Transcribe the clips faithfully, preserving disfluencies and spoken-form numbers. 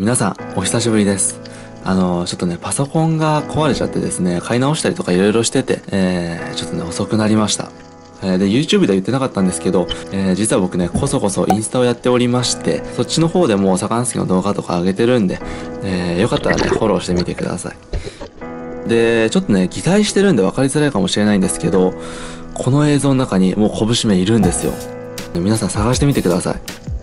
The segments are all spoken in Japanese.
皆さん、お久しぶりです。あの、ちょっとね、パソコンが壊れちゃってですね、買い直したりとかいろいろしてて、えー、ちょっとね、遅くなりました。えー、で、YouTube では言ってなかったんですけど、えー、実は僕ね、こそこそインスタをやっておりまして、そっちの方でも魚好きの動画とか上げてるんで、えー、よかったらね、フォローしてみてください。で、ちょっとね、擬態してるんで分かりづらいかもしれないんですけど、この映像の中にもう拳目いるんですよ。皆さん探してみてください。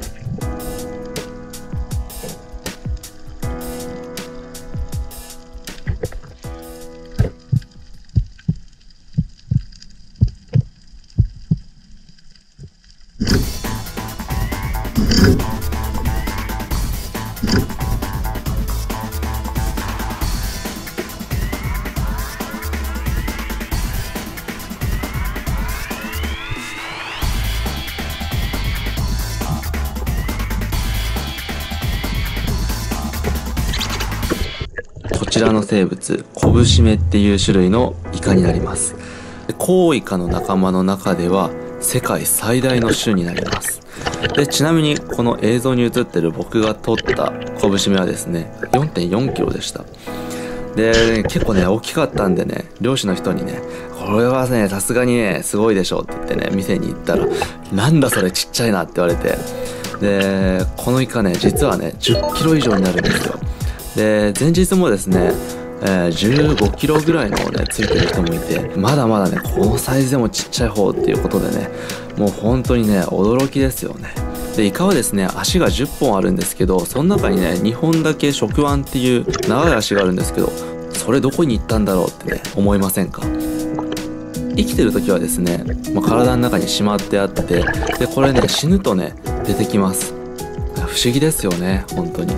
こちらの生物、コブシメっていう種類のイカになります。コウイカの仲間の中では世界最大の種になります。で、ちなみにこの映像に映ってる僕が撮ったコブシメはですね、よんてんよんキロでした。で、結構ね、大きかったんでね、漁師の人にね、これはね、さすがにね、すごいでしょって言ってね、店に行ったら、なんだそれちっちゃいなって言われて、で、このイカね、実はね、じゅっキロ以上になるんですよ。で、前日もですね、えー、じゅうごキロぐらいのね、ついてる人もいて、まだまだね、このサイズでもちっちゃい方っていうことでね、もう本当にね、驚きですよね。で、イカはですね、足がじゅっぽんあるんですけど、その中にね、にほんだけ触腕っていう長い足があるんですけど、それどこに行ったんだろうってね、思いませんか？生きてる時はですね、まあ、体の中にしまってあって、で、これね、死ぬとね、出てきます。不思議ですよね、本当に。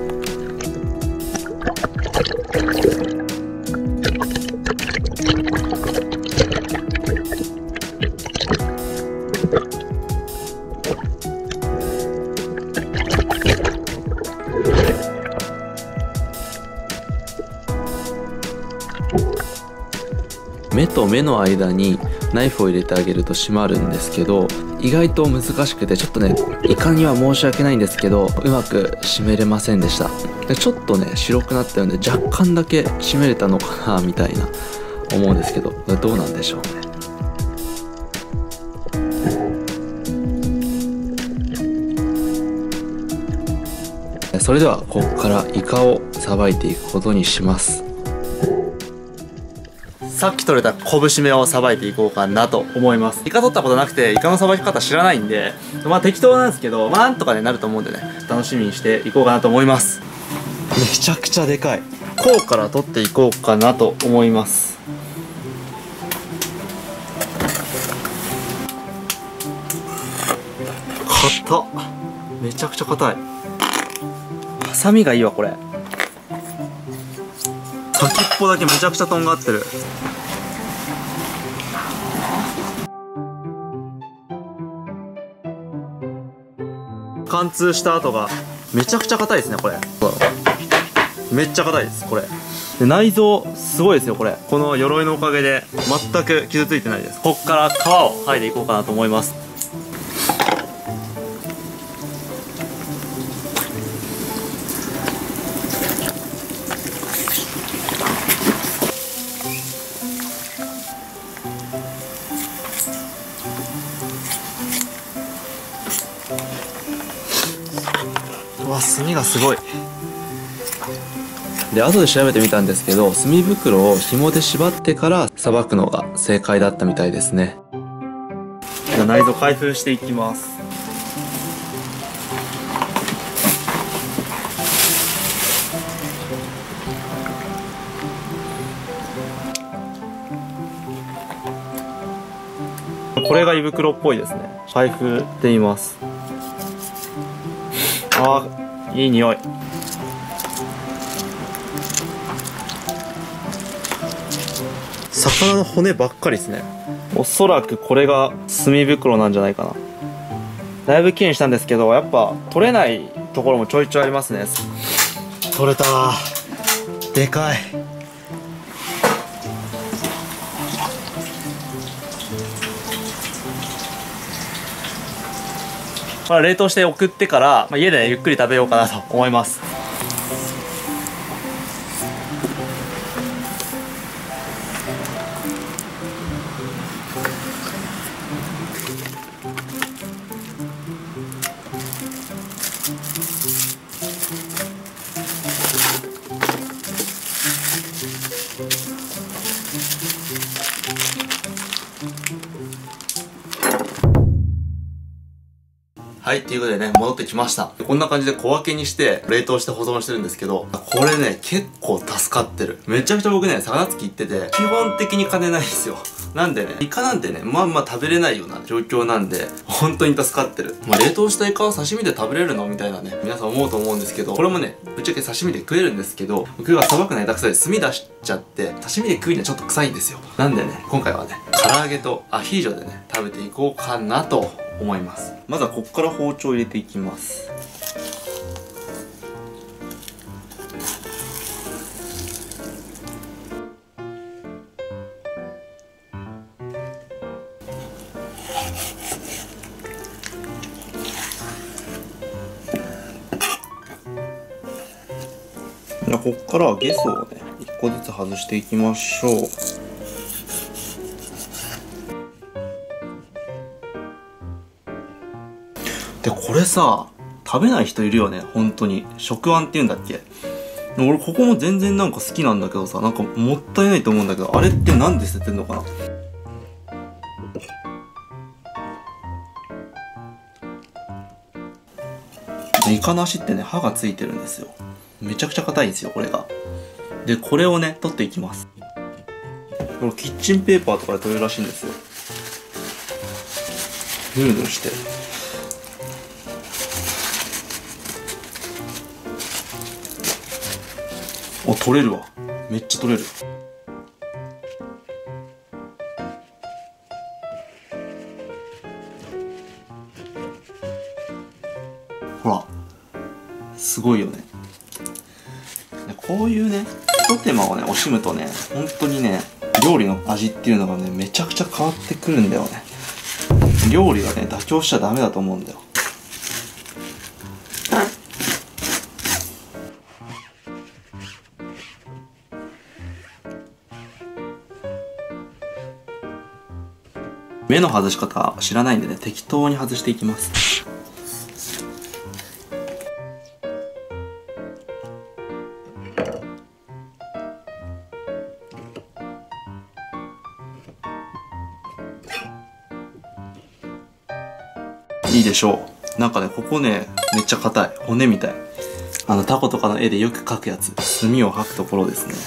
目と目の間にナイフを入れてあげると閉まるんですけど、意外と難しくて、ちょっとね、イカには申し訳ないんですけど、うまく閉めれませんでした。で、ちょっとね、白くなったようで若干だけ閉めれたのかなみたいな思うんですけど、どうなんでしょうね。それではここからイカをさばいていくことにします。さっき取れたコブシメをさばいていこうかなと思います。イカ取ったことなくてイカのさばき方知らないんで、まあ適当なんですけど、まあなんとかねなると思うんでね、楽しみにしていこうかなと思います。めちゃくちゃでかい。こうから取っていこうかなと思います。硬っ。めちゃくちゃ硬い。ハサミがいいわこれ。先っぽだけめちゃくちゃとんがってる。貫通した跡がめちゃくちゃ硬いですねこれ。めっちゃ硬いですこれ。で、内臓すごいですよこれ。この鎧のおかげで全く傷ついてないです。こっから皮を剥いでいこうかなと思います。うわ、炭がすごい。で、後で調べてみたんですけど、炭袋を紐で縛ってからさばくのが正解だったみたいですね。じゃあ内臓開封していきます。これが胃袋っぽいですね。開封してみます。あー、いい匂い。魚の骨ばっかりですね。おそらくこれが炭袋なんじゃないかな。だいぶきれいにしたんですけど、やっぱ取れないところもちょいちょいありますね。取れたー。でかい。まあ、冷凍して送ってから、まあ、家でゆっくり食べようかなと思います。 はい、っていうことでね、戻ってきました。こんな感じで小分けにして、冷凍して保存してるんですけど、これね、結構助かってる。めちゃくちゃ僕ね、魚つき行ってて、基本的に金ないんですよ。なんでね、イカなんてね、まあまあ食べれないような状況なんで、本当に助かってる。まあ冷凍したイカを刺身で食べれるのみたいなね、皆さん思うと思うんですけど、これもね、ぶっちゃけ刺身で食えるんですけど、僕がさばくの下手くそで炭出しちゃって、刺身で食うにはちょっと臭いんですよ。なんでね、今回はね、唐揚げとアヒージョでね、食べていこうかなと思います。まずはこっから包丁を入れていきます。じゃあこっからはゲソをねいっこずつ外していきましょう。でこれさ、食べない人いるよね、本当に。食あんって言うんだっけ。俺ここも全然なんか好きなんだけどさ、なんかもったいないと思うんだけど、あれってなんで捨ててんのかな。イカの足ってね、刃がついてるんですよ。めちゃくちゃ硬いんですよ、これが。で、これをね、取っていきます。これキッチンペーパーとかで取れるらしいんですよ。ヌルヌルして。あ、取れるわ。めっちゃ取れる。ほら。すごいよね。こういうね、一手間をね、惜しむとね、本当にね、料理の味っていうのがね、めちゃくちゃ変わってくるんだよね。料理がね、妥協しちゃダメだと思うんだよ。目の外し方知らないんでね、適当に外していきます。いいでしょう。なんかね、ここね、めっちゃ硬い。骨みたい。あの、タコとかの絵でよく描くやつ。墨を吐くところですね。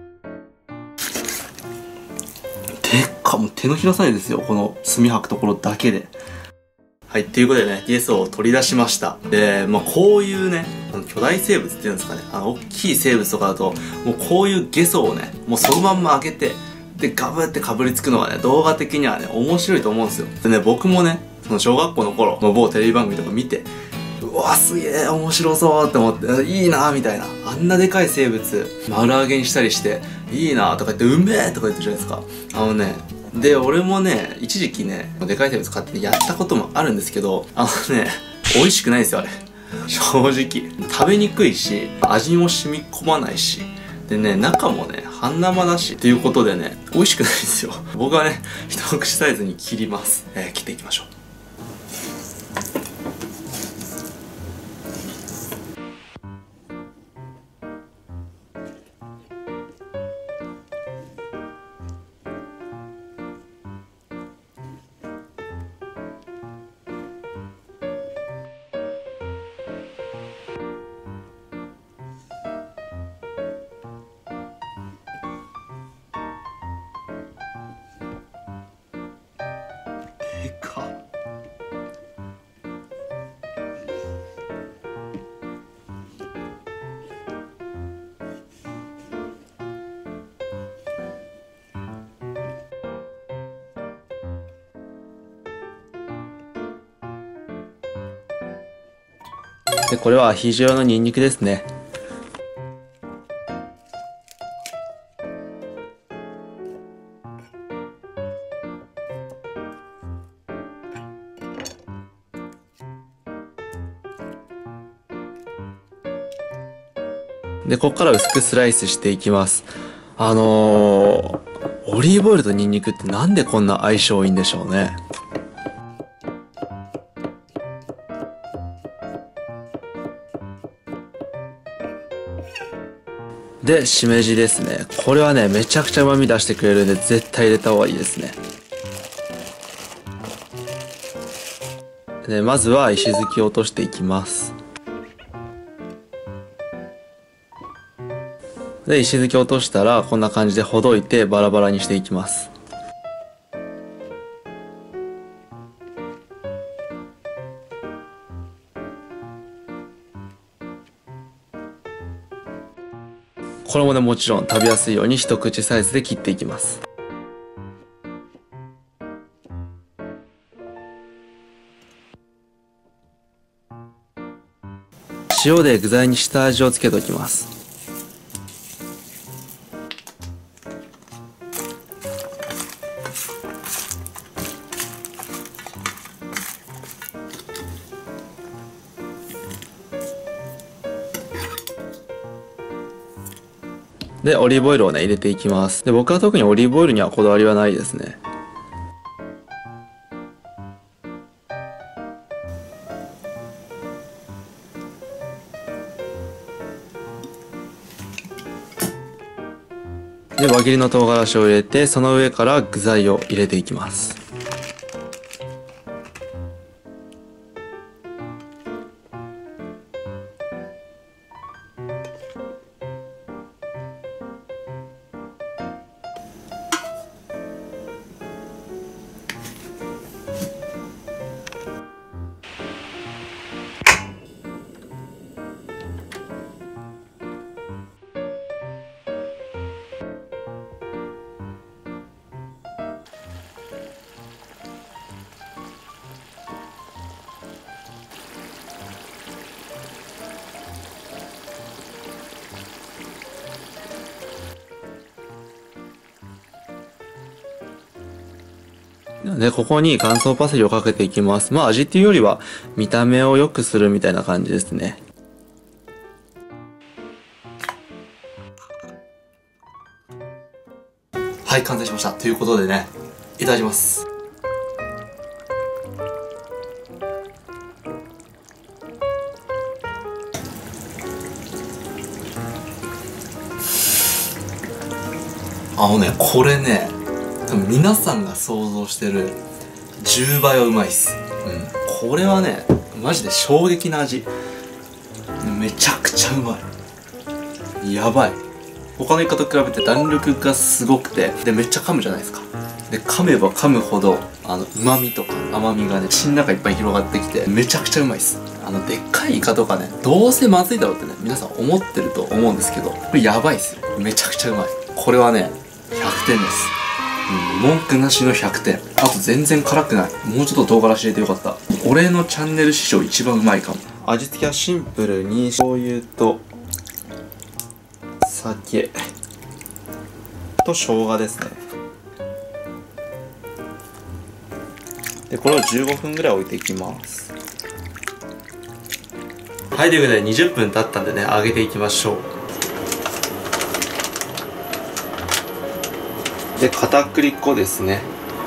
でっか、もう手のひらサイズですよ。この墨吐くところだけで。はい、ということでね、ゲソを取り出しました。で、まあこういうね、巨大生物っていうんですかね、あの、大きい生物とかだと、もうこういうゲソをね、もうそのまんま開けて、で、ガブってかぶりつくのがね、動画的にはね、面白いと思うんですよ。でね、僕もね、その小学校の頃の某テレビ番組とか見て、うわすげえ面白そうって思って、いいなーみたいな、あんなでかい生物丸揚げにしたりしていいなーとか言って、うめえとか言ってるじゃないですか。あのね、で俺もね、一時期ね、でかい生物買ってやったこともあるんですけど、あのね、美味しくないですよあれ。正直食べにくいし、味も染み込まないし、でね、中もね、半生だしっていうことでね、美味しくないんですよ。僕はね、一口サイズに切ります。えー、切っていきましょう。でかっ。で、これはアヒージョ用のニンニクですね。で、ここから薄くスライスしていきます。あのー、オリーブオイルとニンニクってなんでこんな相性いいんでしょうね。で、しめじですね。これはね、めちゃくちゃ旨味出してくれるんで、絶対入れた方がいいですね。 でまずは石突きを落としていきます。で石突きを落としたらこんな感じでほどいてバラバラにしていきます。これもね、もちろん食べやすいように一口サイズで切っていきます。塩で具材に下味をつけておきます。で、オリーブオイルをね、入れていきます。で、僕は特にオリーブオイルにはこだわりはないですね。で、輪切りの唐辛子を入れて、その上から具材を入れていきます。で、ここに乾燥パセリをかけていきます。まあ味っていうよりは見た目を良くするみたいな感じですね。はい、完成しました。ということでね、いただきます。あのね、これね、多分皆さんが想像してるじゅうばいはうまいっす。うん。これはね、マジで衝撃な味。めちゃくちゃうまい。やばい。他のイカと比べて弾力がすごくて、で、めっちゃ噛むじゃないですか。で、噛めば噛むほど、あの、旨味とか甘みがね、口の中いっぱい広がってきて、めちゃくちゃうまいっす。あの、でっかいイカとかね、どうせまずいだろうってね、皆さん思ってると思うんですけど、これやばいっすよ。めちゃくちゃうまい。これはね、ひゃくてんです。うん、文句なしのひゃくてん。あと全然辛くない。もうちょっと唐辛子入れてよかった。俺のチャンネル史上一番うまいかも。味付けはシンプルに醤油と酒と生姜ですね。で、これをじゅうごふんぐらい置いていきます。はい、ということでにじゅっぷん経ったんでね、揚げていきましょう。で、片栗粉ですね。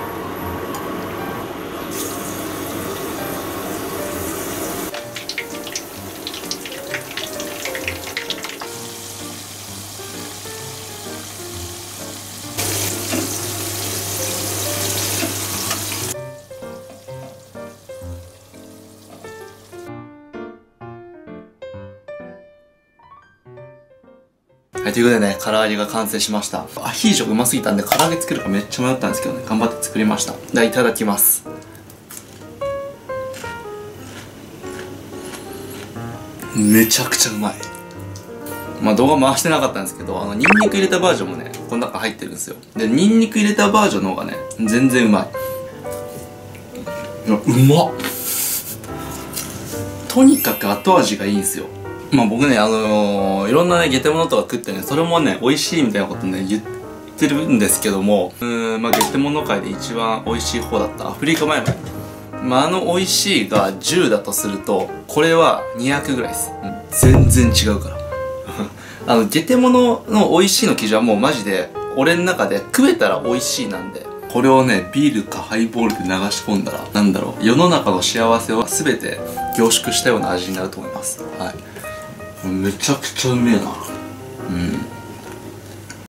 はい、ということでね、唐揚げが完成しました。アヒージョうますぎたんで、唐揚げ作るかめっちゃ迷ったんですけどね、頑張って作りました。では、いただきます。めちゃくちゃうまい。まあ動画回してなかったんですけど、あの、ニンニク入れたバージョンもね、この中入ってるんですよ。で、ニンニク入れたバージョンの方がね、全然うまい。いや、うまっ。とにかく後味がいいんですよ。まあ僕ね、あのー、いろんなね、ゲテモノとか食ってね、それもね、美味しいみたいなことね、言ってるんですけども、うーん、まあゲテモノ界で一番美味しい方だったアフリカマイマイ。まああの美味しいがじゅうだとすると、これはにひゃくぐらいです。うん、全然違うから。あの、ゲテモノの美味しいの基準はもうマジで、俺の中で食えたら美味しいなんで、これをね、ビールかハイボールで流し込んだら、なんだろう、世の中の幸せを全て凝縮したような味になると思います。はい。めちゃくちゃうめえな。うん。